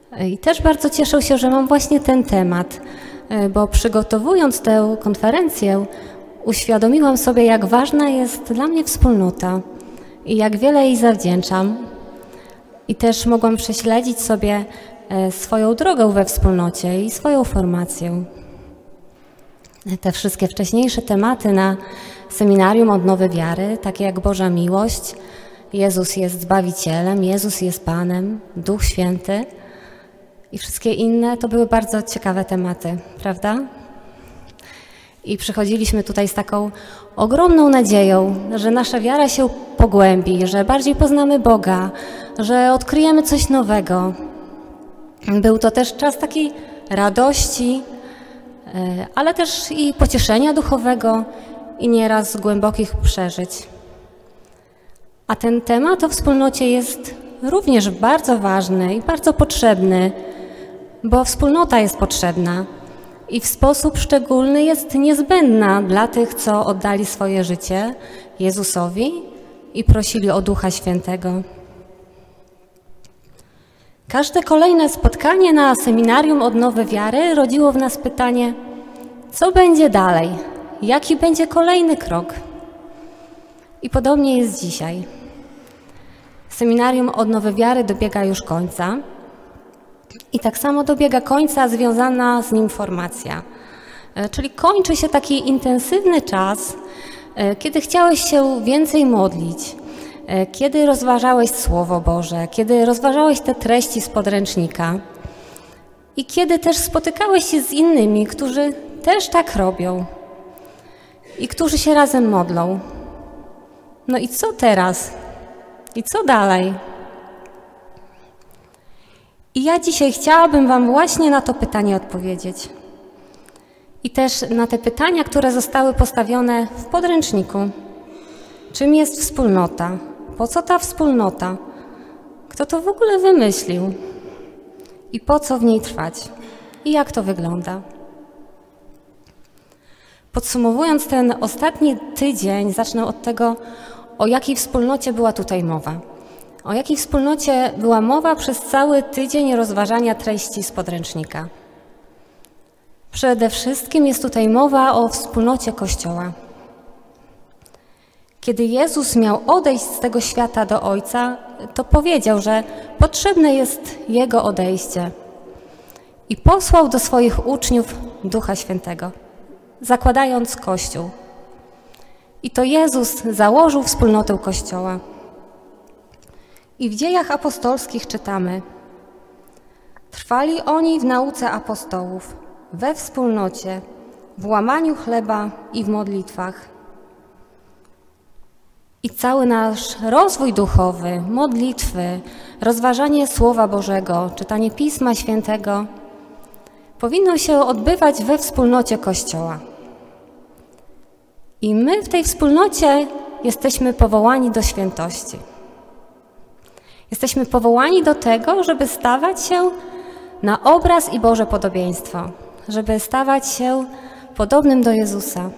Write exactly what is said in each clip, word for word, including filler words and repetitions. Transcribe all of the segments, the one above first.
I też bardzo cieszę się, że mam właśnie ten temat, bo przygotowując tę konferencję, uświadomiłam sobie, jak ważna jest dla mnie wspólnota i jak wiele jej zawdzięczam. I też mogłam prześledzić sobie swoją drogę we wspólnocie i swoją formację. Te wszystkie wcześniejsze tematy na seminarium Odnowy Wiary, takie jak Boża miłość, Jezus jest Zbawicielem, Jezus jest Panem, Duch Święty i wszystkie inne, to były bardzo ciekawe tematy, prawda? I przychodziliśmy tutaj z taką ogromną nadzieją, że nasza wiara się pogłębi, że bardziej poznamy Boga, że odkryjemy coś nowego. Był to też czas takiej radości, ale też i pocieszenia duchowego i nieraz głębokich przeżyć. A ten temat o wspólnocie jest również bardzo ważny i bardzo potrzebny, bo wspólnota jest potrzebna i w sposób szczególny jest niezbędna dla tych, co oddali swoje życie Jezusowi i prosili o Ducha Świętego. Każde kolejne spotkanie na seminarium Odnowy Wiary rodziło w nas pytanie, co będzie dalej, jaki będzie kolejny krok. I podobnie jest dzisiaj. Seminarium Odnowy Wiary dobiega już końca i tak samo dobiega końca związana z nim formacja. Czyli kończy się taki intensywny czas, kiedy chciałeś się więcej modlić, kiedy rozważałeś Słowo Boże, kiedy rozważałeś te treści z podręcznika i kiedy też spotykałeś się z innymi, którzy też tak robią i którzy się razem modlą. No i co teraz? I co dalej? I ja dzisiaj chciałabym Wam właśnie na to pytanie odpowiedzieć. I też na te pytania, które zostały postawione w podręczniku. Czym jest wspólnota? Po co ta wspólnota? Kto to w ogóle wymyślił? I po co w niej trwać? I jak to wygląda? Podsumowując ten ostatni tydzień, zacznę od tego, o jakiej wspólnocie była tutaj mowa. O jakiej wspólnocie była mowa przez cały tydzień rozważania treści z podręcznika. Przede wszystkim jest tutaj mowa o wspólnocie Kościoła. Kiedy Jezus miał odejść z tego świata do Ojca, to powiedział, że potrzebne jest Jego odejście. I posłał do swoich uczniów Ducha Świętego, zakładając Kościół. I to Jezus założył wspólnotę Kościoła. I w Dziejach Apostolskich czytamy: trwali oni w nauce apostołów, we wspólnocie, w łamaniu chleba i w modlitwach. I cały nasz rozwój duchowy, modlitwy, rozważanie Słowa Bożego, czytanie Pisma Świętego powinno się odbywać we wspólnocie Kościoła. I my w tej wspólnocie jesteśmy powołani do świętości. Jesteśmy powołani do tego, żeby stawać się na obraz i Boże podobieństwo, żeby stawać się podobnym do Jezusa.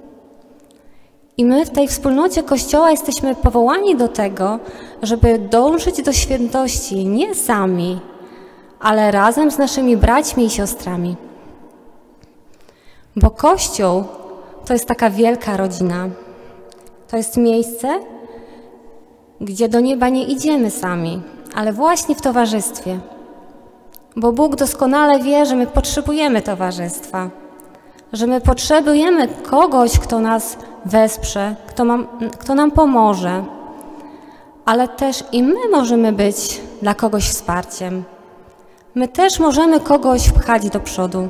I my w tej wspólnocie Kościoła jesteśmy powołani do tego, żeby dążyć do świętości nie sami, ale razem z naszymi braćmi i siostrami. Bo Kościół to jest taka wielka rodzina. To jest miejsce, gdzie do nieba nie idziemy sami, ale właśnie w towarzystwie. Bo Bóg doskonale wie, że my potrzebujemy towarzystwa, że my potrzebujemy kogoś, kto nas wesprze, kto, mam, kto nam pomoże, ale też i my możemy być dla kogoś wsparciem. My też możemy kogoś pchać do przodu.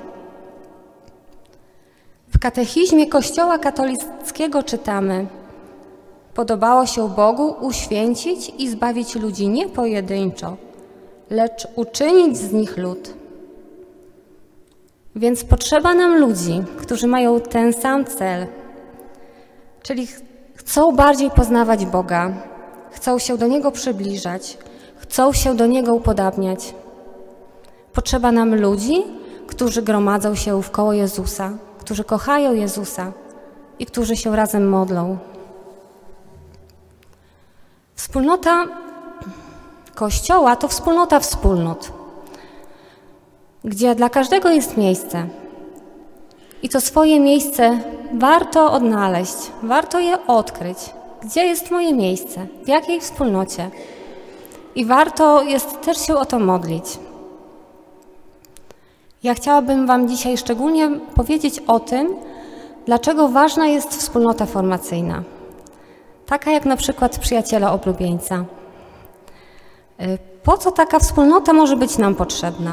W katechizmie Kościoła katolickiego czytamy: podobało się Bogu uświęcić i zbawić ludzi nie pojedynczo, lecz uczynić z nich lud. Więc potrzeba nam ludzi, którzy mają ten sam cel, czyli chcą bardziej poznawać Boga, chcą się do Niego przybliżać, chcą się do Niego upodabniać. Potrzeba nam ludzi, którzy gromadzą się wkoło Jezusa, którzy kochają Jezusa i którzy się razem modlą. Wspólnota Kościoła to wspólnota wspólnot. gdzie dla każdego jest miejsce. I to swoje miejsce warto odnaleźć, warto je odkryć. Gdzie jest moje miejsce? W jakiej wspólnocie? I warto jest też się o to modlić. Ja chciałabym Wam dzisiaj szczególnie powiedzieć o tym, dlaczego ważna jest wspólnota formacyjna. Taka jak na przykład przyjaciele oblubieńca. Po co taka wspólnota może być nam potrzebna?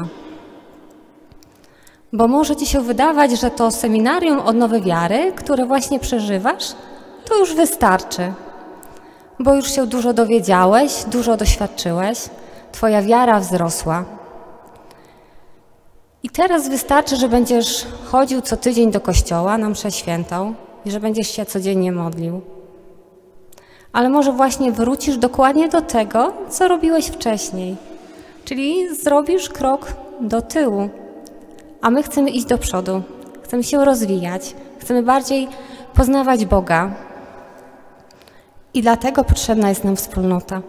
Bo może Ci się wydawać, że to seminarium odnowy wiary, które właśnie przeżywasz, to już wystarczy. Bo już się dużo dowiedziałeś, dużo doświadczyłeś, Twoja wiara wzrosła. I teraz wystarczy, że będziesz chodził co tydzień do kościoła na mszę świętą i że będziesz się codziennie modlił. Ale może właśnie wrócisz dokładnie do tego, co robiłeś wcześniej. Czyli zrobisz krok do tyłu. A my chcemy iść do przodu. Chcemy się rozwijać. Chcemy bardziej poznawać Boga. I dlatego potrzebna jest nam wspólnota.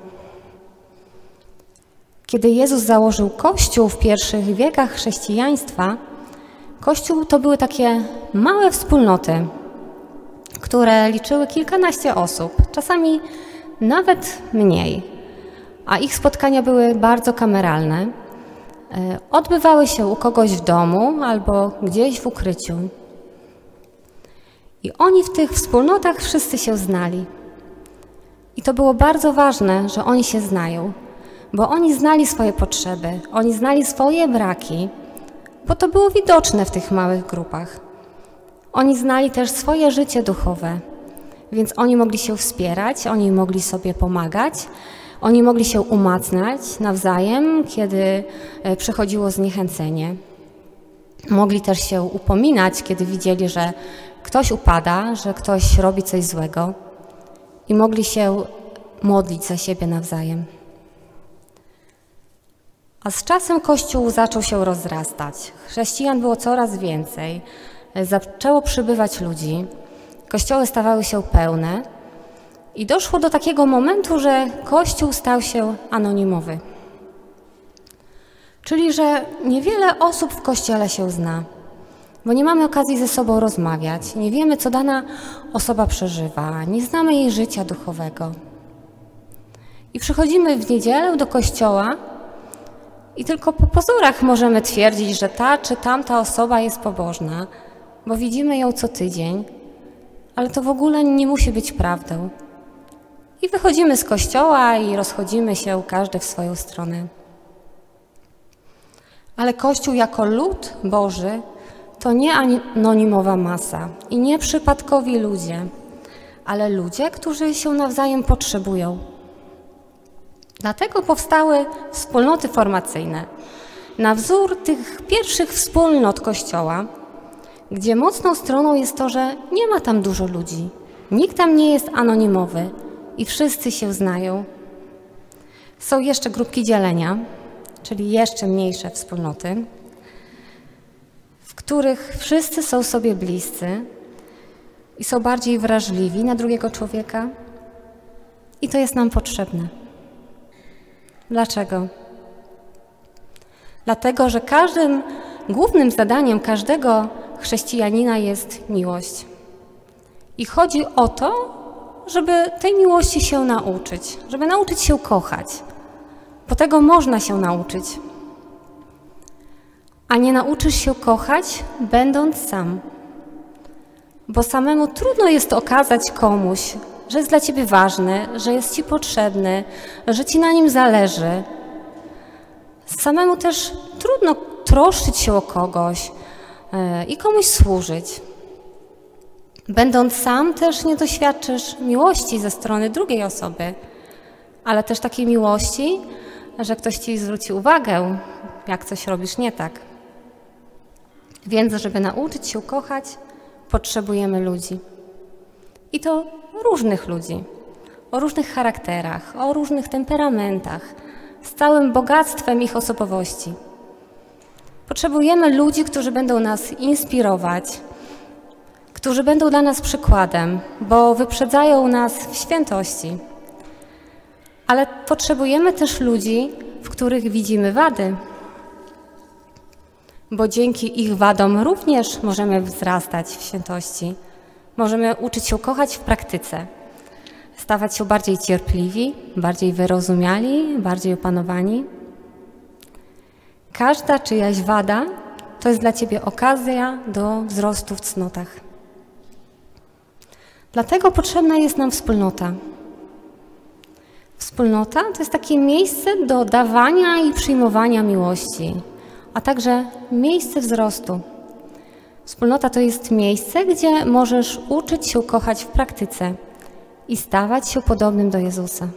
Kiedy Jezus założył Kościół w pierwszych wiekach chrześcijaństwa, Kościół to były takie małe wspólnoty, które liczyły kilkanaście osób, czasami nawet mniej, a ich spotkania były bardzo kameralne. Odbywały się u kogoś w domu albo gdzieś w ukryciu. I oni w tych wspólnotach wszyscy się znali. I to było bardzo ważne, że oni się znają, bo oni znali swoje potrzeby, oni znali swoje braki, bo to było widoczne w tych małych grupach. Oni znali też swoje życie duchowe, więc oni mogli się wspierać, oni mogli sobie pomagać, oni mogli się umacniać nawzajem, kiedy przychodziło zniechęcenie. Mogli też się upominać, kiedy widzieli, że ktoś upada, że ktoś robi coś złego i mogli się modlić za siebie nawzajem. A z czasem Kościół zaczął się rozrastać. Chrześcijan było coraz więcej. Zaczęło przybywać ludzi. Kościoły stawały się pełne. I doszło do takiego momentu, że Kościół stał się anonimowy. Czyli, że niewiele osób w Kościele się zna, bo nie mamy okazji ze sobą rozmawiać, nie wiemy, co dana osoba przeżywa, nie znamy jej życia duchowego. I przychodzimy w niedzielę do kościoła i tylko po pozorach możemy twierdzić, że ta czy tamta osoba jest pobożna, bo widzimy ją co tydzień, ale to w ogóle nie musi być prawdą. I wychodzimy z kościoła i rozchodzimy się każdy w swoją stronę. Ale Kościół jako lud Boży to nie anonimowa masa i nie przypadkowi ludzie, ale ludzie, którzy się nawzajem potrzebują. Dlatego powstały wspólnoty formacyjne, na wzór tych pierwszych wspólnot Kościoła, gdzie mocną stroną jest to, że nie ma tam dużo ludzi, nikt tam nie jest anonimowy i wszyscy się znają. Są jeszcze grupki dzielenia, czyli jeszcze mniejsze wspólnoty, w których wszyscy są sobie bliscy i są bardziej wrażliwi na drugiego człowieka i to jest nam potrzebne. Dlaczego? Dlatego, że każdym głównym zadaniem każdego chrześcijanina jest miłość. I chodzi o to, żeby tej miłości się nauczyć, żeby nauczyć się kochać. Bo tego można się nauczyć. A nie nauczysz się kochać, będąc sam. Bo samemu trudno jest okazać komuś, że jest dla ciebie ważny, że jest ci potrzebny, że ci na nim zależy. Samemu też trudno troszczyć się o kogoś i komuś służyć. Będąc sam też nie doświadczysz miłości ze strony drugiej osoby, ale też takiej miłości, że ktoś ci zwróci uwagę, jak coś robisz nie tak. Więc, żeby nauczyć się kochać, potrzebujemy ludzi. I to różnych ludzi, o różnych charakterach, o różnych temperamentach, z całym bogactwem ich osobowości. Potrzebujemy ludzi, którzy będą nas inspirować, którzy będą dla nas przykładem, bo wyprzedzają nas w świętości. Ale potrzebujemy też ludzi, w których widzimy wady. bo dzięki ich wadom również możemy wzrastać w świętości. Możemy uczyć się kochać w praktyce, stawać się bardziej cierpliwi, bardziej wyrozumiali, bardziej opanowani. Każda czyjaś wada to jest dla Ciebie okazja do wzrostu w cnotach. Dlatego potrzebna jest nam wspólnota. Wspólnota to jest takie miejsce do dawania i przyjmowania miłości, a także miejsce wzrostu. Wspólnota to jest miejsce, gdzie możesz uczyć się kochać w praktyce i stawać się podobnym do Jezusa.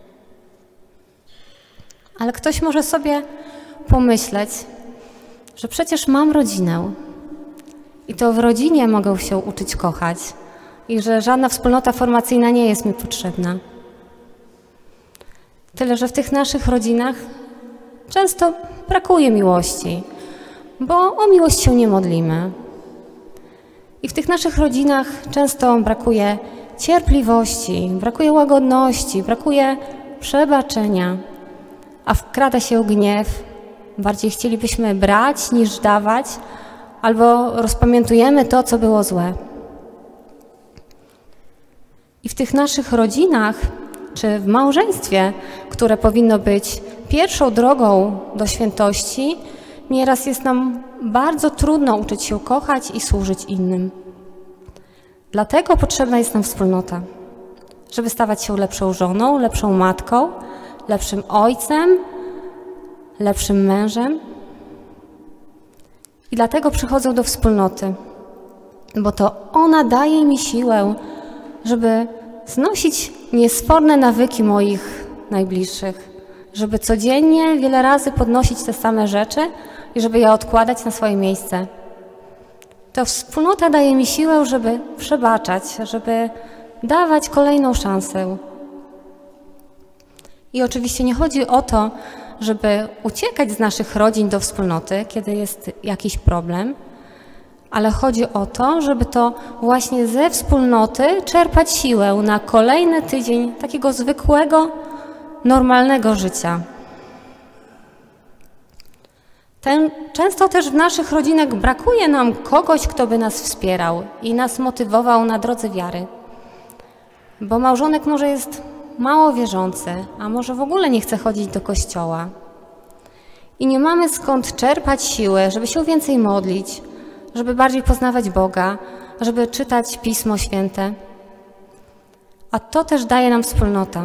Ale ktoś może sobie pomyśleć, że przecież mam rodzinę i to w rodzinie mogę się uczyć kochać i że żadna wspólnota formacyjna nie jest mi potrzebna. Tyle, że w tych naszych rodzinach często brakuje miłości, bo o miłość się nie modlimy. I w tych naszych rodzinach często brakuje cierpliwości, brakuje łagodności, brakuje przebaczenia, a wkrada się gniew. Bardziej chcielibyśmy brać niż dawać, albo rozpamiętujemy to, co było złe. I w tych naszych rodzinach, czy w małżeństwie, które powinno być pierwszą drogą do świętości, nieraz jest nam bardzo trudno uczyć się kochać i służyć innym. Dlatego potrzebna jest nam wspólnota, żeby stawać się lepszą żoną, lepszą matką, lepszym ojcem, lepszym mężem. I dlatego przychodzę do wspólnoty, bo to ona daje mi siłę, żeby znosić niesforne nawyki moich najbliższych, żeby codziennie wiele razy podnosić te same rzeczy i żeby je odkładać na swoje miejsce. To wspólnota daje mi siłę, żeby przebaczać, żeby dawać kolejną szansę. I oczywiście nie chodzi o to, żeby uciekać z naszych rodzin do wspólnoty, kiedy jest jakiś problem, ale chodzi o to, żeby to właśnie ze wspólnoty czerpać siłę na kolejny tydzień takiego zwykłego, normalnego życia. Ten, często też w naszych rodzinach brakuje nam kogoś, kto by nas wspierał i nas motywował na drodze wiary. Bo małżonek może jest mało wierzący, a może w ogóle nie chce chodzić do kościoła. I nie mamy skąd czerpać siły, żeby się więcej modlić, żeby bardziej poznawać Boga, żeby czytać Pismo Święte. A to też daje nam wspólnota.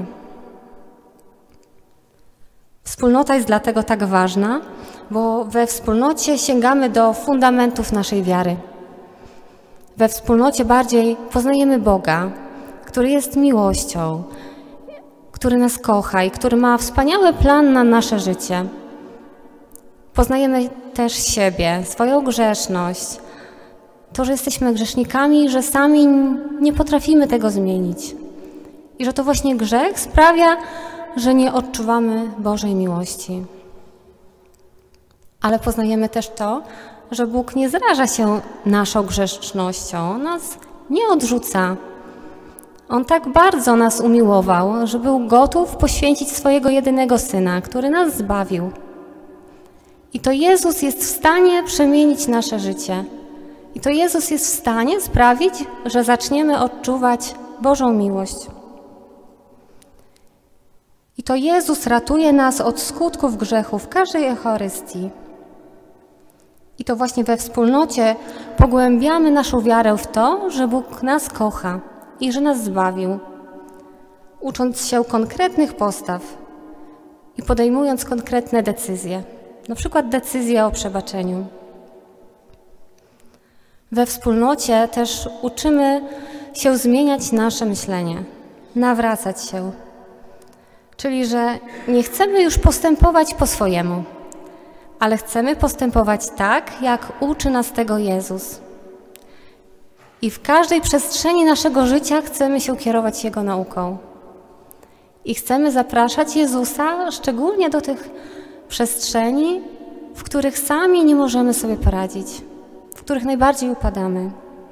Wspólnota jest dlatego tak ważna, bo we wspólnocie sięgamy do fundamentów naszej wiary. We wspólnocie bardziej poznajemy Boga, który jest miłością, który nas kocha i który ma wspaniały plan na nasze życie. Poznajemy też siebie, swoją grzeszność, to, że jesteśmy grzesznikami, że sami nie potrafimy tego zmienić. I że to właśnie grzech sprawia, że nie odczuwamy Bożej miłości. Ale poznajemy też to, że Bóg nie zraża się naszą grzesznością, On nas nie odrzuca. On tak bardzo nas umiłował, że był gotów poświęcić swojego jedynego Syna, który nas zbawił. I to Jezus jest w stanie przemienić nasze życie. I to Jezus jest w stanie sprawić, że zaczniemy odczuwać Bożą miłość. I to Jezus ratuje nas od skutków grzechu w każdej Eucharystii. I to właśnie we wspólnocie pogłębiamy naszą wiarę w to, że Bóg nas kocha i że nas zbawił, ucząc się konkretnych postaw i podejmując konkretne decyzje, na przykład decyzję o przebaczeniu. We wspólnocie też uczymy się zmieniać nasze myślenie, nawracać się. Czyli, że nie chcemy już postępować po swojemu, ale chcemy postępować tak, jak uczy nas tego Jezus. I w każdej przestrzeni naszego życia chcemy się kierować Jego nauką. I chcemy zapraszać Jezusa szczególnie do tych przestrzeni, w których sami nie możemy sobie poradzić, w których najbardziej upadamy.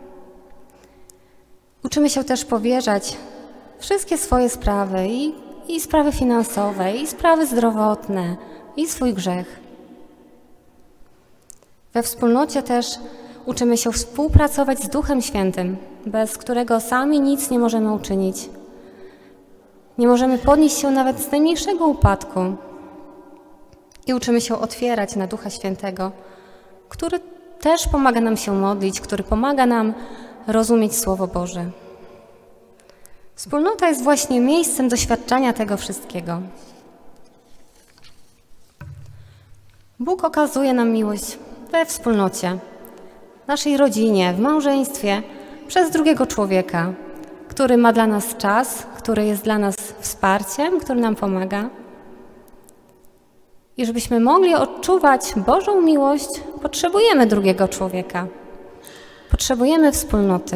Uczymy się też powierzać wszystkie swoje sprawy, i, i sprawy finansowe, i sprawy zdrowotne, i swój grzech. We wspólnocie też uczymy się współpracować z Duchem Świętym, bez którego sami nic nie możemy uczynić. Nie możemy podnieść się nawet z najmniejszego upadku. I uczymy się otwierać na Ducha Świętego, który też pomaga nam się modlić, który pomaga nam rozumieć Słowo Boże. Wspólnota jest właśnie miejscem doświadczania tego wszystkiego. Bóg okazuje nam miłość we wspólnocie, w naszej rodzinie, w małżeństwie, przez drugiego człowieka, który ma dla nas czas, który jest dla nas wsparciem, który nam pomaga. I żebyśmy mogli odczuwać Bożą miłość, potrzebujemy drugiego człowieka. Potrzebujemy wspólnoty.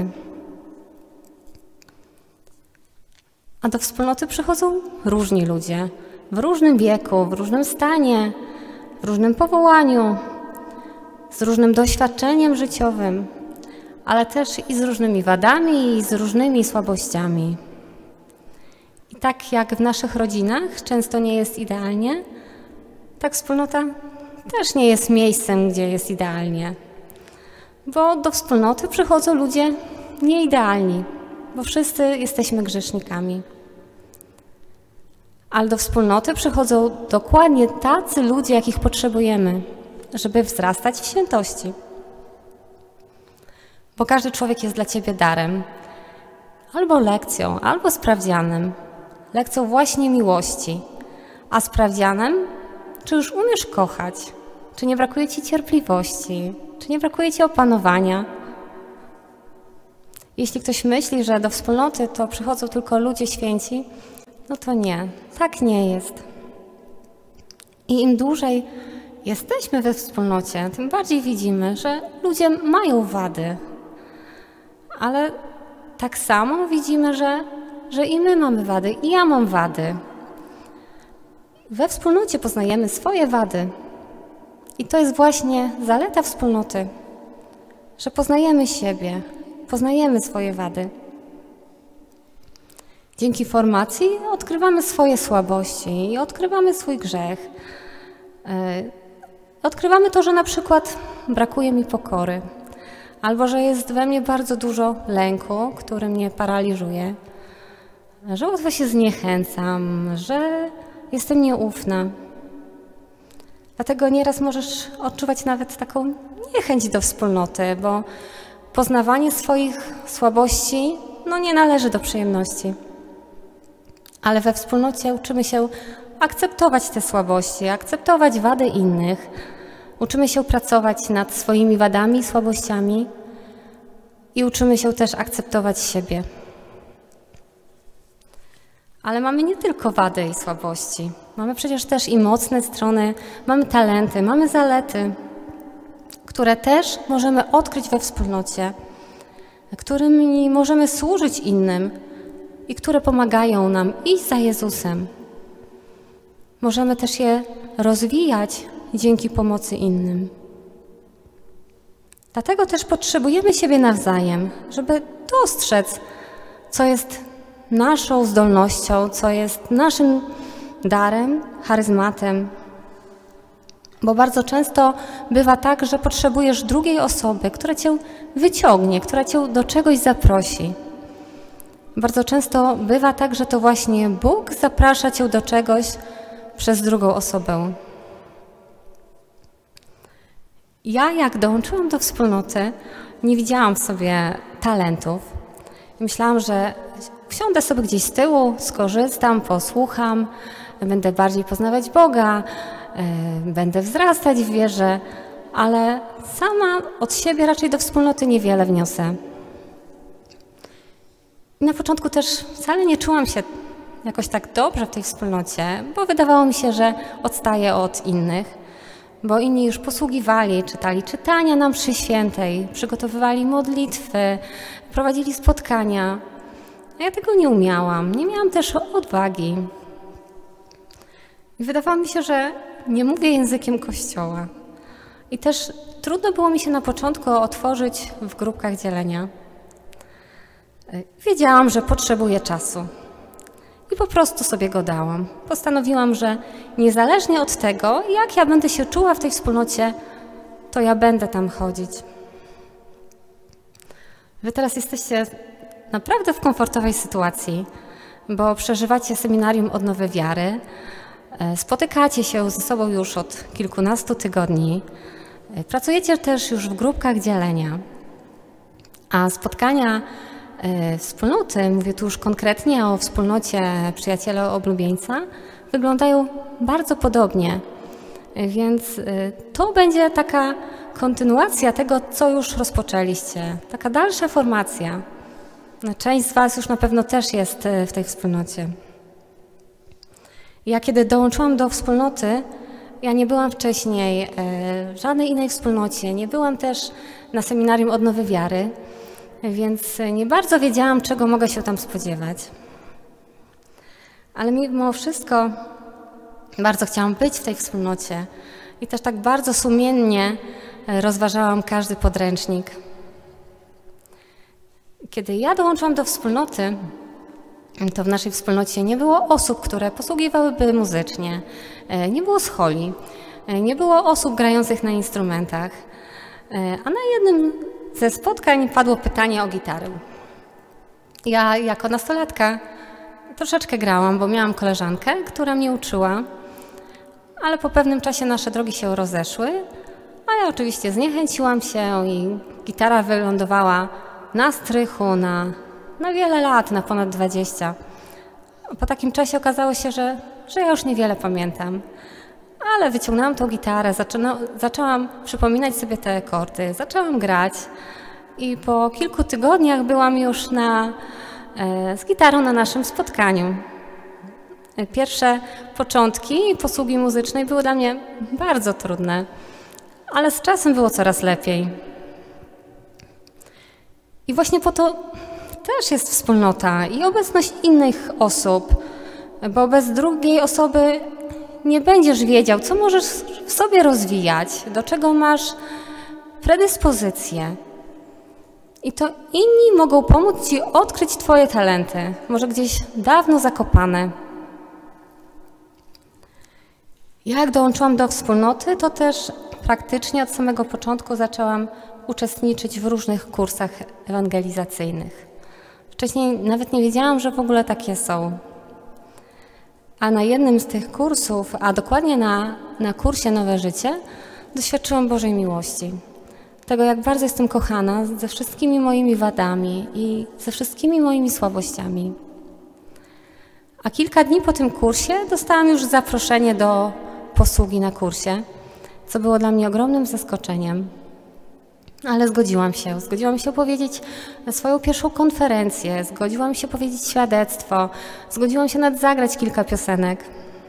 A do wspólnoty przychodzą różni ludzie, w różnym wieku, w różnym stanie, w różnym powołaniu, z różnym doświadczeniem życiowym, ale też i z różnymi wadami, i z różnymi słabościami. I tak jak w naszych rodzinach często nie jest idealnie, tak wspólnota też nie jest miejscem, gdzie jest idealnie. Bo do wspólnoty przychodzą ludzie nieidealni, bo wszyscy jesteśmy grzesznikami. Ale do wspólnoty przychodzą dokładnie tacy ludzie, jakich potrzebujemy, żeby wzrastać w świętości. Bo każdy człowiek jest dla ciebie darem, albo lekcją, albo sprawdzianem. Lekcją właśnie miłości, a sprawdzianem, czy już umiesz kochać, czy nie brakuje ci cierpliwości, czy nie brakuje ci opanowania. Jeśli ktoś myśli, że do wspólnoty to przychodzą tylko ludzie święci, no to nie, tak nie jest. I im dłużej jesteśmy we wspólnocie, tym bardziej widzimy, że ludzie mają wady. Ale tak samo widzimy, że, że i my mamy wady, i ja mam wady. We wspólnocie poznajemy swoje wady. I to jest właśnie zaleta wspólnoty, że poznajemy siebie, poznajemy swoje wady. Dzięki formacji odkrywamy swoje słabości i odkrywamy swój grzech. Odkrywamy to, że na przykład brakuje mi pokory, albo że jest we mnie bardzo dużo lęku, który mnie paraliżuje, że łatwo się zniechęcam, że jestem nieufna. Dlatego nieraz możesz odczuwać nawet taką niechęć do wspólnoty, bo poznawanie swoich słabości no nie należy do przyjemności. Ale we wspólnocie uczymy się akceptować te słabości, akceptować wady innych. Uczymy się pracować nad swoimi wadami i słabościami i uczymy się też akceptować siebie. Ale mamy nie tylko wady i słabości. Mamy przecież też i mocne strony, mamy talenty, mamy zalety, które też możemy odkryć we wspólnocie, którymi możemy służyć innym i które pomagają nam iść za Jezusem. Możemy też je rozwijać dzięki pomocy innym. Dlatego też potrzebujemy siebie nawzajem, żeby dostrzec, co jest naszą zdolnością, co jest naszym darem, charyzmatem. Bo bardzo często bywa tak, że potrzebujesz drugiej osoby, która cię wyciągnie, która cię do czegoś zaprosi. Bardzo często bywa tak, że to właśnie Bóg zaprasza cię do czegoś przez drugą osobę. Ja, jak dołączyłam do wspólnoty, nie widziałam w sobie talentów. Myślałam, że usiądę sobie gdzieś z tyłu, skorzystam, posłucham, będę bardziej poznawać Boga, będę wzrastać w wierze, ale sama od siebie raczej do wspólnoty niewiele wniosę. I na początku też wcale nie czułam się jakoś tak dobrze w tej wspólnocie, bo wydawało mi się, że odstaję od innych, bo inni już posługiwali, czytali czytania na mszy świętej, przygotowywali modlitwy, prowadzili spotkania. A ja tego nie umiałam, nie miałam też odwagi. I wydawało mi się, że nie mówię językiem Kościoła. I też trudno było mi się na początku otworzyć w grupkach dzielenia. Wiedziałam, że potrzebuję czasu. I po prostu sobie go dałam. Postanowiłam, że niezależnie od tego, jak ja będę się czuła w tej wspólnocie, to ja będę tam chodzić. Wy teraz jesteście naprawdę w komfortowej sytuacji, bo przeżywacie seminarium Odnowy Wiary, spotykacie się ze sobą już od kilkunastu tygodni, pracujecie też już w grupkach dzielenia, a spotkania wspólnoty, mówię tu już konkretnie o wspólnocie Przyjaciele Oblubieńca, wyglądają bardzo podobnie, więc to będzie taka kontynuacja tego, co już rozpoczęliście, taka dalsza formacja. Część z Was już na pewno też jest w tej wspólnocie. Ja kiedy dołączyłam do wspólnoty, ja nie byłam wcześniej w żadnej innej wspólnocie, nie byłam też na seminarium Odnowy Wiary, więc nie bardzo wiedziałam, czego mogę się tam spodziewać. Ale mimo wszystko bardzo chciałam być w tej wspólnocie i też tak bardzo sumiennie rozważałam każdy podręcznik. Kiedy ja dołączyłam do wspólnoty, to w naszej wspólnocie nie było osób, które posługiwałyby muzycznie, nie było scholi, nie było osób grających na instrumentach, a na jednym ze spotkań padło pytanie o gitarę. Ja jako nastolatka troszeczkę grałam, bo miałam koleżankę, która mnie uczyła, ale po pewnym czasie nasze drogi się rozeszły, a ja oczywiście zniechęciłam się i gitara wylądowała na strychu na, na wiele lat, na ponad dwadzieścia. Po takim czasie okazało się, że, że ja już niewiele pamiętam. Ale wyciągnęłam tą gitarę, zaczyna, zaczęłam przypominać sobie te akordy, zaczęłam grać i po kilku tygodniach byłam już na, e, z gitarą na naszym spotkaniu. Pierwsze początki posługi muzycznej były dla mnie bardzo trudne, ale z czasem było coraz lepiej. I właśnie po to też jest wspólnota i obecność innych osób, bo bez drugiej osoby nie będziesz wiedział, co możesz w sobie rozwijać, do czego masz predyspozycję. I to inni mogą pomóc Ci odkryć Twoje talenty, może gdzieś dawno zakopane. Jak dołączyłam do wspólnoty, to też praktycznie od samego początku zaczęłam uczestniczyć w różnych kursach ewangelizacyjnych. Wcześniej nawet nie wiedziałam, że w ogóle takie są. A na jednym z tych kursów, a dokładnie na, na kursie Nowe Życie, doświadczyłam Bożej miłości. Tego, jak bardzo jestem kochana ze wszystkimi moimi wadami i ze wszystkimi moimi słabościami. A kilka dni po tym kursie dostałam już zaproszenie do posługi na kursie, co było dla mnie ogromnym zaskoczeniem. Ale zgodziłam się. Zgodziłam się powiedzieć swoją pierwszą konferencję, zgodziłam się powiedzieć świadectwo, zgodziłam się nawet zagrać kilka piosenek.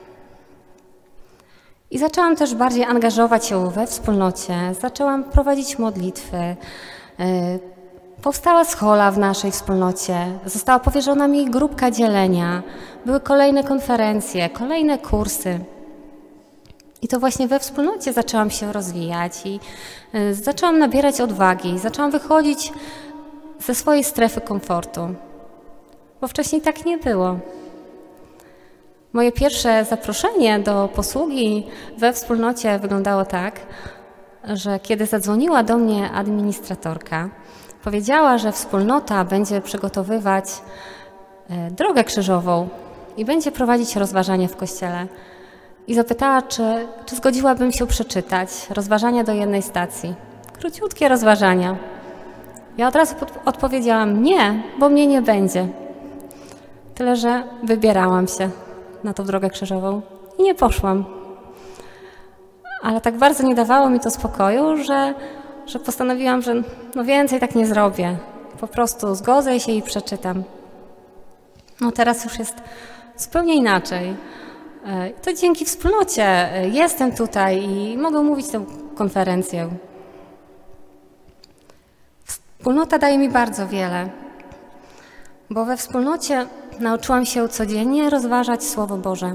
I zaczęłam też bardziej angażować się we wspólnocie, zaczęłam prowadzić modlitwy. Powstała schola w naszej wspólnocie, została powierzona mi grupka dzielenia, były kolejne konferencje, kolejne kursy. I to właśnie we wspólnocie zaczęłam się rozwijać i zaczęłam nabierać odwagi, zaczęłam wychodzić ze swojej strefy komfortu, bo wcześniej tak nie było. Moje pierwsze zaproszenie do posługi we wspólnocie wyglądało tak, że kiedy zadzwoniła do mnie administratorka, powiedziała, że wspólnota będzie przygotowywać drogę krzyżową i będzie prowadzić rozważania w kościele. I zapytała, czy, czy zgodziłabym się przeczytać rozważania do jednej stacji. Króciutkie rozważania. Ja od razu odpowiedziałam nie, bo mnie nie będzie. Tyle, że wybierałam się na tą drogę krzyżową i nie poszłam. Ale tak bardzo nie dawało mi to spokoju, że, że postanowiłam, że no więcej tak nie zrobię. Po prostu zgodzę się i przeczytam. No teraz już jest zupełnie inaczej. To dzięki wspólnocie jestem tutaj i mogę mówić tę konferencję. Wspólnota daje mi bardzo wiele, bo we wspólnocie nauczyłam się codziennie rozważać Słowo Boże.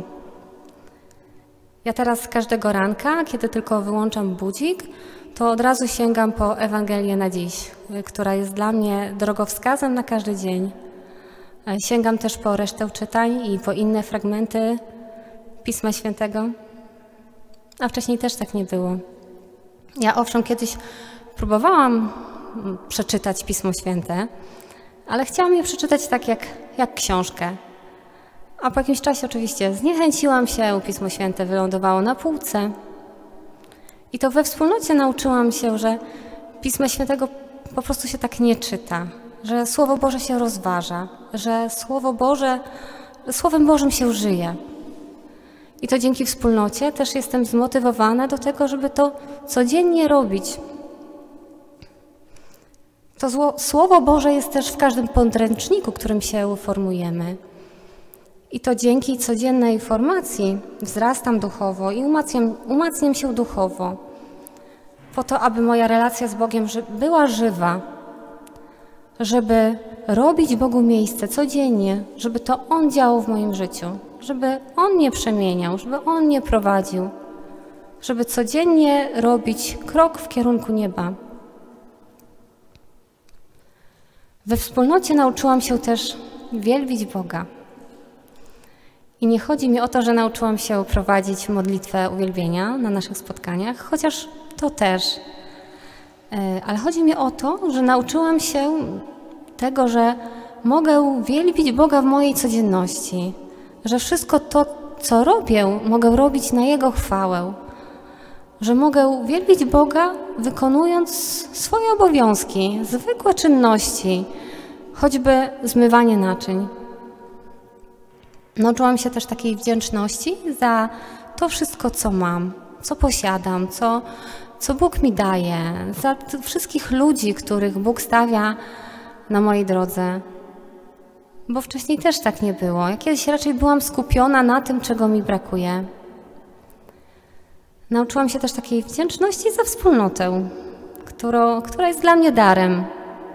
Ja teraz każdego ranka, kiedy tylko wyłączam budzik, to od razu sięgam po Ewangelię na dziś, która jest dla mnie drogowskazem na każdy dzień. Sięgam też po resztę czytań i po inne fragmenty Pisma Świętego, a wcześniej też tak nie było. Ja owszem kiedyś próbowałam przeczytać Pismo Święte, ale chciałam je przeczytać tak jak, jak książkę. A po jakimś czasie oczywiście zniechęciłam się, Pismo Święte wylądowało na półce. I to we wspólnocie nauczyłam się, że Pisma Świętego po prostu się tak nie czyta, że Słowo Boże się rozważa, że Słowo Boże, Słowem Bożym się żyje. I to dzięki wspólnocie też jestem zmotywowana do tego, żeby to codziennie robić. To zło, Słowo Boże jest też w każdym podręczniku, którym się formujemy. I to dzięki codziennej formacji wzrastam duchowo i umacniam, umacniam się duchowo, po to, aby moja relacja z Bogiem była żywa, żeby robić Bogu miejsce codziennie, żeby to On działał w moim życiu, żeby On mnie przemieniał, żeby On mnie prowadził, żeby codziennie robić krok w kierunku nieba. We wspólnocie nauczyłam się też wielbić Boga. I nie chodzi mi o to, że nauczyłam się prowadzić modlitwę uwielbienia na naszych spotkaniach, chociaż to też. Ale chodzi mi o to, że nauczyłam się tego, że mogę wielbić Boga w mojej codzienności, że wszystko to, co robię, mogę robić na Jego chwałę, że mogę wielbić Boga, wykonując swoje obowiązki, zwykłe czynności, choćby zmywanie naczyń. Nauczyłam się też takiej wdzięczności za to wszystko, co mam, co posiadam, co, co Bóg mi daje, za wszystkich ludzi, których Bóg stawia na mojej drodze. Bo wcześniej też tak nie było. Ja kiedyś raczej byłam skupiona na tym, czego mi brakuje. Nauczyłam się też takiej wdzięczności za wspólnotę, którą, która jest dla mnie darem.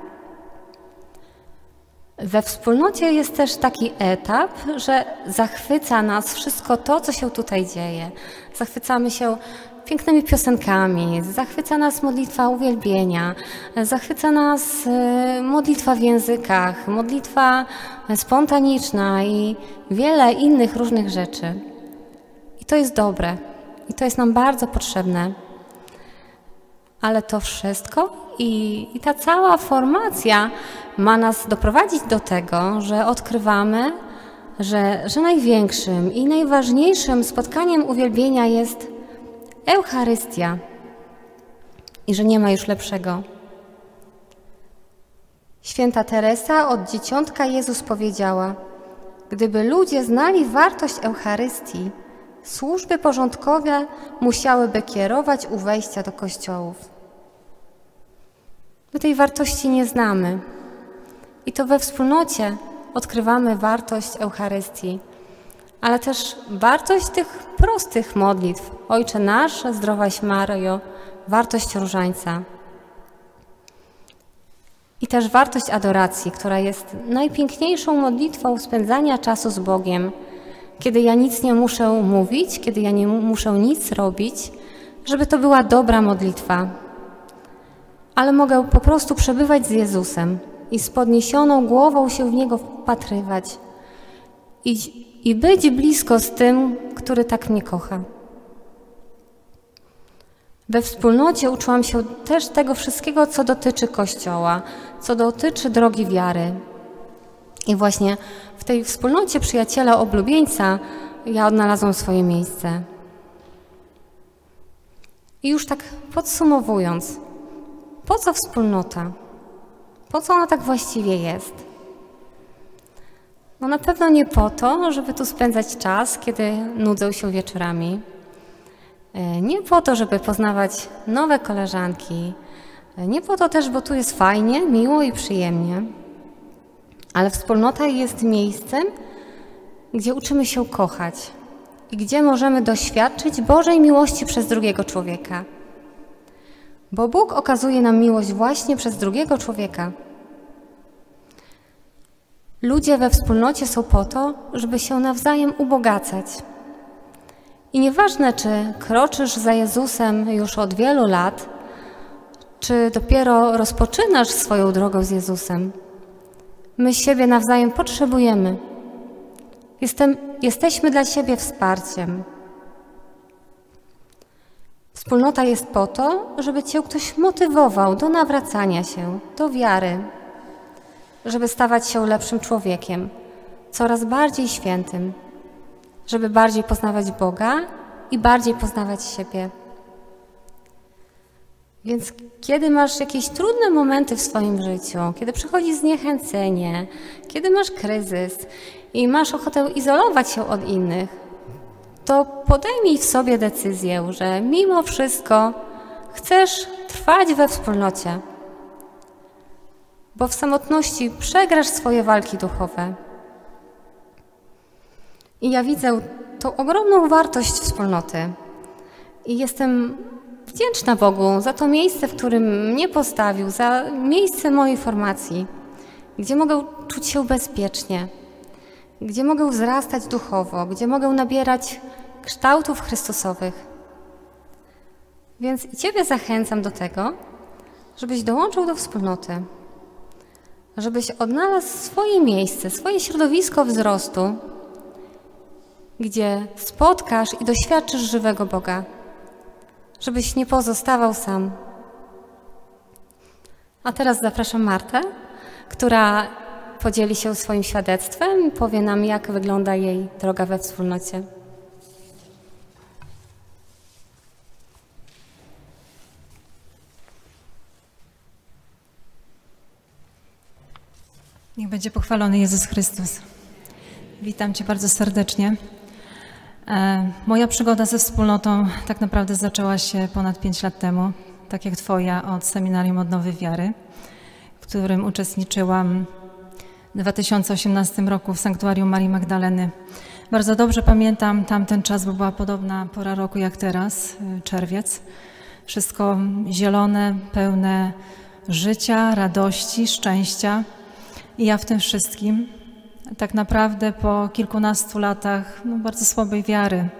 We wspólnocie jest też taki etap, że zachwyca nas wszystko to, co się tutaj dzieje. Zachwycamy się pięknymi piosenkami, zachwyca nas modlitwa uwielbienia, zachwyca nas modlitwa w językach, modlitwa spontaniczna i wiele innych różnych rzeczy. I to jest dobre. I to jest nam bardzo potrzebne. Ale to wszystko i, i ta cała formacja ma nas doprowadzić do tego, że odkrywamy, że, że największym i najważniejszym spotkaniem uwielbienia jest Eucharystia i że nie ma już lepszego. Święta Teresa od dzieciątka Jezus powiedziała: gdyby ludzie znali wartość Eucharystii, służby porządkowe musiałyby kierować u wejścia do kościołów. My tej wartości nie znamy. I to we wspólnocie odkrywamy wartość Eucharystii, ale też wartość tych prostych modlitw. Ojcze nasz, zdrowaś Maryjo, wartość różańca. I też wartość adoracji, która jest najpiękniejszą modlitwą spędzania czasu z Bogiem, kiedy ja nic nie muszę mówić, kiedy ja nie muszę nic robić, żeby to była dobra modlitwa. Ale mogę po prostu przebywać z Jezusem i z podniesioną głową się w Niego wpatrywać i, i być blisko z tym, który tak mnie kocha. We wspólnocie uczyłam się też tego wszystkiego, co dotyczy Kościoła, co dotyczy drogi wiary. I właśnie w tej wspólnocie przyjaciela oblubieńca ja odnalazłam swoje miejsce. I już tak podsumowując, po co wspólnota? Po co ona tak właściwie jest? No na pewno nie po to, żeby tu spędzać czas, kiedy nudzę się wieczorami. Nie po to, żeby poznawać nowe koleżanki. Nie po to też, bo tu jest fajnie, miło i przyjemnie. Ale wspólnota jest miejscem, gdzie uczymy się kochać i gdzie możemy doświadczyć Bożej miłości przez drugiego człowieka. Bo Bóg okazuje nam miłość właśnie przez drugiego człowieka. Ludzie we wspólnocie są po to, żeby się nawzajem ubogacać. I nieważne, czy kroczysz za Jezusem już od wielu lat, czy dopiero rozpoczynasz swoją drogę z Jezusem, my siebie nawzajem potrzebujemy. Jestem, jesteśmy dla siebie wsparciem. Wspólnota jest po to, żeby Cię ktoś motywował do nawracania się, do wiary, żeby stawać się lepszym człowiekiem, coraz bardziej świętym, żeby bardziej poznawać Boga i bardziej poznawać siebie. Więc kiedy masz jakieś trudne momenty w swoim życiu, kiedy przychodzi zniechęcenie, kiedy masz kryzys i masz ochotę izolować się od innych, to podejmij w sobie decyzję, że mimo wszystko chcesz trwać we wspólnocie, bo w samotności przegrasz swoje walki duchowe. I ja widzę tą ogromną wartość wspólnoty i jestem wdzięczna Bogu za to miejsce, w którym mnie postawił, za miejsce mojej formacji, gdzie mogę czuć się bezpiecznie, gdzie mogę wzrastać duchowo, gdzie mogę nabierać kształtów Chrystusowych. Więc i Ciebie zachęcam do tego, żebyś dołączył do wspólnoty, żebyś odnalazł swoje miejsce, swoje środowisko wzrostu, gdzie spotkasz i doświadczysz żywego Boga, żebyś nie pozostawał sam. A teraz zapraszam Martę, która podzieli się swoim świadectwem i powie nam, jak wygląda jej droga we wspólnocie. Niech będzie pochwalony Jezus Chrystus. Witam Cię bardzo serdecznie. E, moja przygoda ze wspólnotą tak naprawdę zaczęła się ponad pięć lat temu, tak jak Twoja, od Seminarium Odnowy Wiary, w którym uczestniczyłam w dwa tysiące osiemnastym roku w Sanktuarium Marii Magdaleny. Bardzo dobrze pamiętam tamten czas, bo była podobna pora roku jak teraz, czerwiec. Wszystko zielone, pełne życia, radości, szczęścia. I ja w tym wszystkim tak naprawdę po kilkunastu latach no, bardzo słabej wiary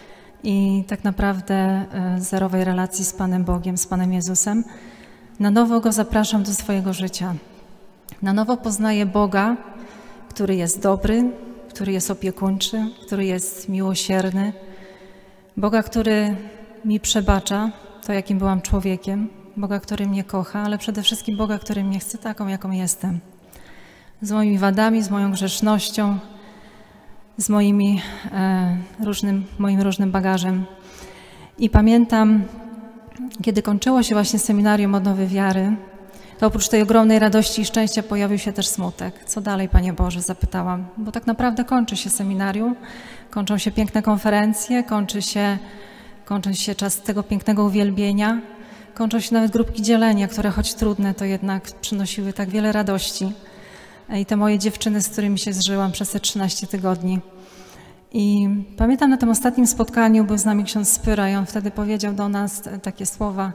i tak naprawdę e, zerowej relacji z Panem Bogiem, z Panem Jezusem, na nowo Go zapraszam do swojego życia. Na nowo poznaję Boga, który jest dobry, który jest opiekuńczy, który jest miłosierny. Boga, który mi przebacza to, jakim byłam człowiekiem. Boga, który mnie kocha, ale przede wszystkim Boga, który mnie chce taką, jaką jestem. Z moimi wadami, z moją grzesznością, z moimi, e, różnym, moim różnym bagażem. I pamiętam, kiedy kończyło się właśnie Seminarium Odnowy Wiary, to oprócz tej ogromnej radości i szczęścia pojawił się też smutek. Co dalej, Panie Boże? Zapytałam. Bo tak naprawdę kończy się seminarium, kończą się piękne konferencje, kończy się, kończy się czas tego pięknego uwielbienia, kończą się nawet grupki dzielenia, które choć trudne, to jednak przynosiły tak wiele radości. I te moje dziewczyny, z którymi się zżyłam przez te trzynaście tygodni. I pamiętam, na tym ostatnim spotkaniu był z nami ksiądz Spyra i on wtedy powiedział do nas takie słowa,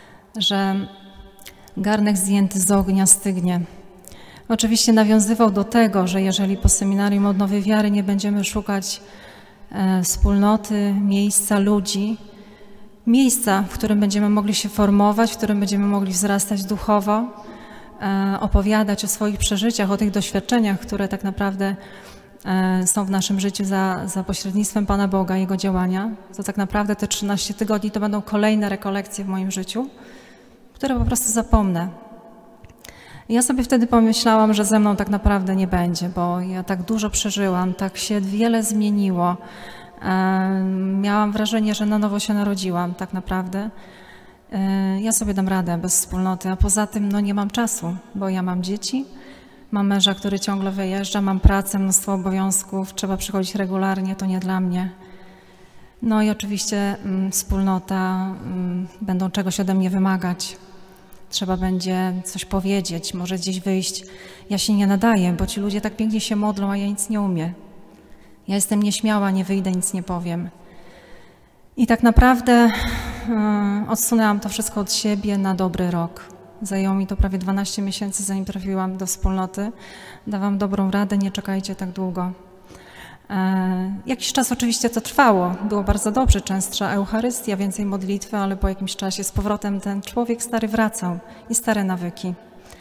że garnek zdjęty z ognia stygnie. Oczywiście nawiązywał do tego, że jeżeli po Seminarium Odnowy Wiary nie będziemy szukać e, wspólnoty, miejsca, ludzi, miejsca, w którym będziemy mogli się formować, w którym będziemy mogli wzrastać duchowo, opowiadać o swoich przeżyciach, o tych doświadczeniach, które tak naprawdę są w naszym życiu za, za pośrednictwem Pana Boga, Jego działania, to tak naprawdę te trzynaście tygodni to będą kolejne rekolekcje w moim życiu, które po prostu zapomnę. I ja sobie wtedy pomyślałam, że ze mną tak naprawdę nie będzie, bo ja tak dużo przeżyłam, tak się wiele zmieniło. Miałam wrażenie, że na nowo się narodziłam tak naprawdę. Ja sobie dam radę bez wspólnoty, a poza tym no, nie mam czasu, bo ja mam dzieci, mam męża, który ciągle wyjeżdża, mam pracę, mnóstwo obowiązków, trzeba przychodzić regularnie, to nie dla mnie. No i oczywiście mm, wspólnota, mm, będą czegoś ode mnie wymagać. Trzeba będzie coś powiedzieć, może gdzieś wyjść. Ja się nie nadaję, bo ci ludzie tak pięknie się modlą, a ja nic nie umiem. Ja jestem nieśmiała, nie wyjdę, nic nie powiem. I tak naprawdę y, odsunęłam to wszystko od siebie na dobry rok. Zajęło mi to prawie dwanaście miesięcy, zanim trafiłam do wspólnoty. Dawam dobrą radę, nie czekajcie tak długo. Y, jakiś czas oczywiście to trwało, było bardzo dobrze, częstsza Eucharystia, więcej modlitwy, ale po jakimś czasie z powrotem ten człowiek stary wracał i stare nawyki.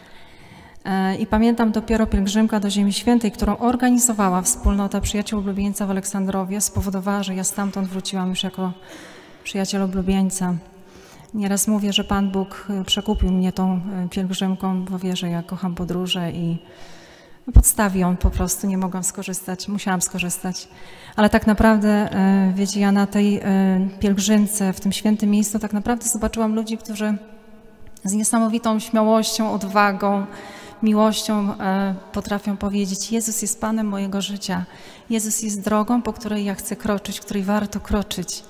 Y, I pamiętam dopiero pielgrzymka do Ziemi Świętej, którą organizowała wspólnota Przyjaciół Oblubieńca w Aleksandrowie, spowodowała, że ja stamtąd wróciłam już jako przyjaciel Oblubieńca. Nieraz mówię, że Pan Bóg przekupił mnie tą pielgrzymką, bo wie, że ja kocham podróże i podstawił ją po prostu, nie mogłam skorzystać, musiałam skorzystać. Ale tak naprawdę, wiecie, ja na tej pielgrzymce, w tym świętym miejscu tak naprawdę zobaczyłam ludzi, którzy z niesamowitą śmiałością, odwagą, miłością potrafią powiedzieć: Jezus jest Panem mojego życia. Jezus jest drogą, po której ja chcę kroczyć, w której warto kroczyć.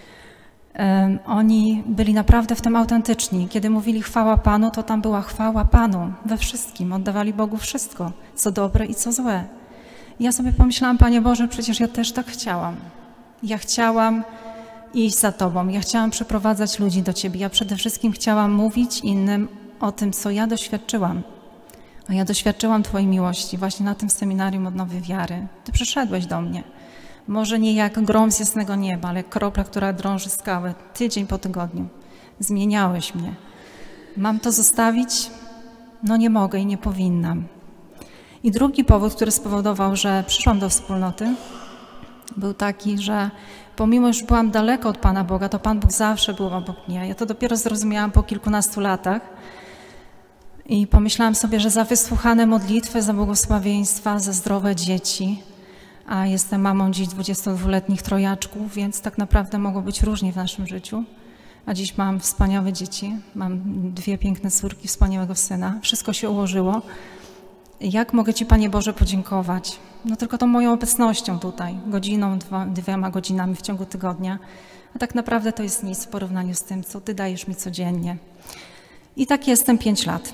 Oni byli naprawdę w tym autentyczni. Kiedy mówili chwała Panu, to tam była chwała Panu we wszystkim. Oddawali Bogu wszystko, co dobre i co złe. I ja sobie pomyślałam: Panie Boże, przecież ja też tak chciałam. Ja chciałam iść za Tobą. Ja chciałam przyprowadzać ludzi do Ciebie. Ja przede wszystkim chciałam mówić innym o tym, co ja doświadczyłam. A ja doświadczyłam Twojej miłości właśnie na tym seminarium odnowy wiary. Ty przyszedłeś do mnie. Może nie jak grom z jasnego nieba, ale kropla, która drąży skałę. Tydzień po tygodniu. Zmieniałeś mnie. Mam to zostawić? No nie mogę i nie powinnam. I drugi powód, który spowodował, że przyszłam do wspólnoty, był taki, że pomimo, że byłam daleko od Pana Boga, to Pan Bóg zawsze był obok mnie. Ja to dopiero zrozumiałam po kilkunastu latach. I pomyślałam sobie, że za wysłuchane modlitwy, za błogosławieństwa, za zdrowe dzieci, a jestem mamą dziś dwudziestodwuletnich trojaczków, więc tak naprawdę mogło być różnie w naszym życiu. A dziś mam wspaniałe dzieci, mam dwie piękne córki, wspaniałego syna. Wszystko się ułożyło. Jak mogę Ci, Panie Boże, podziękować? No tylko tą moją obecnością tutaj, godziną, dwa, dwiema godzinami w ciągu tygodnia. A tak naprawdę to jest nic w porównaniu z tym, co Ty dajesz mi codziennie. I tak jestem pięć lat.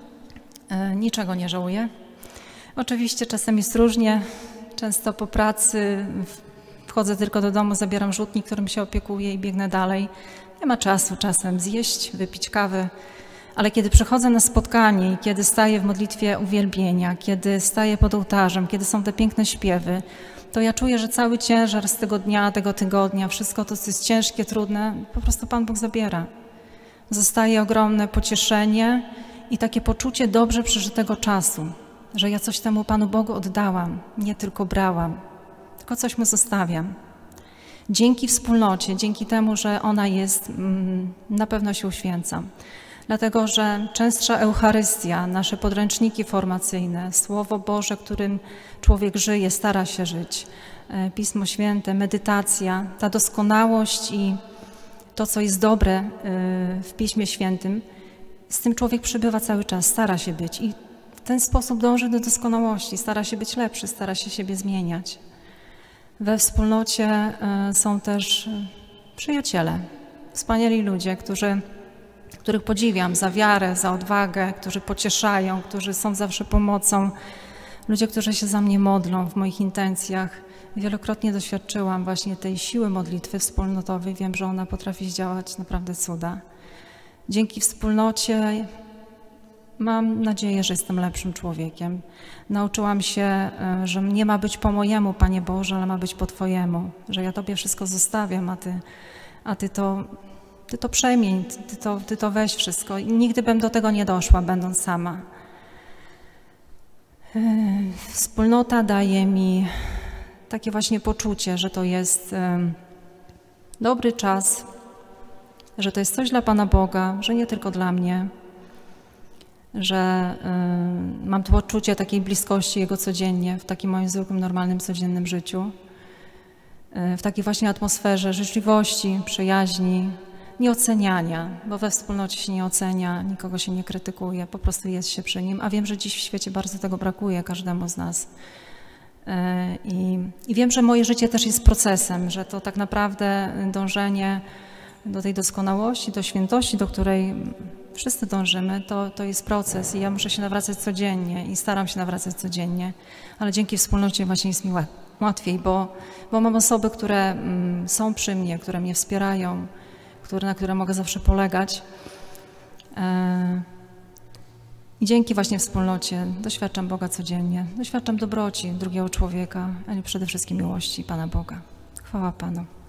E, niczego nie żałuję. Oczywiście czasem jest różnie. Często po pracy wchodzę tylko do domu, zabieram rzutnik, którym się opiekuję i biegnę dalej. Nie ma czasu czasem zjeść, wypić kawę. Ale kiedy przychodzę na spotkanie i kiedy staję w modlitwie uwielbienia, kiedy staję pod ołtarzem, kiedy są te piękne śpiewy, to ja czuję, że cały ciężar z tego dnia, tego tygodnia, wszystko to, co jest ciężkie, trudne, po prostu Pan Bóg zabiera. Zostaje ogromne pocieszenie i takie poczucie dobrze przeżytego czasu, że ja coś temu Panu Bogu oddałam, nie tylko brałam, tylko coś Mu zostawiam. Dzięki wspólnocie, dzięki temu, że ona jest, na pewno się uświęcam. Dlatego, że częstsza Eucharystia, nasze podręczniki formacyjne, Słowo Boże, którym człowiek żyje, stara się żyć, Pismo Święte, medytacja, ta doskonałość i to, co jest dobre w Piśmie Świętym, z tym człowiek przybywa cały czas, stara się być i w ten sposób dąży do doskonałości, stara się być lepszy, stara się siebie zmieniać. We wspólnocie są też przyjaciele, wspaniali ludzie, którzy, których podziwiam za wiarę, za odwagę, którzy pocieszają, którzy są zawsze pomocą. Ludzie, którzy się za mnie modlą w moich intencjach. Wielokrotnie doświadczyłam właśnie tej siły modlitwy wspólnotowej. Wiem, że ona potrafi zdziałać naprawdę cuda. Dzięki wspólnocie mam nadzieję, że jestem lepszym człowiekiem. Nauczyłam się, że nie ma być po mojemu, Panie Boże, ale ma być po Twojemu. Że ja Tobie wszystko zostawiam, a Ty, a ty, to, ty to przemień, ty to, ty to weź wszystko. I nigdy bym do tego nie doszła, będąc sama. Wspólnota daje mi takie właśnie poczucie, że to jest dobry czas, że to jest coś dla Pana Boga, że nie tylko dla mnie, że y, mam to poczucie takiej bliskości Jego codziennie, w takim moim zwykłym, normalnym, codziennym życiu, y, w takiej właśnie atmosferze życzliwości, przyjaźni, nieoceniania, bo we wspólnocie się nie ocenia, nikogo się nie krytykuje, po prostu jest się przy Nim, a wiem, że dziś w świecie bardzo tego brakuje każdemu z nas. Y, i, I wiem, że moje życie też jest procesem, że to tak naprawdę dążenie do tej doskonałości, do świętości, do której wszyscy dążymy, to, to jest proces i ja muszę się nawracać codziennie i staram się nawracać codziennie, ale dzięki wspólnocie właśnie jest mi łatwiej, bo, bo mam osoby, które mm, są przy mnie, które mnie wspierają, które, na które mogę zawsze polegać. E, I dzięki właśnie wspólnocie doświadczam Boga codziennie, doświadczam dobroci drugiego człowieka, ale przede wszystkim miłości Pana Boga. Chwała Panu.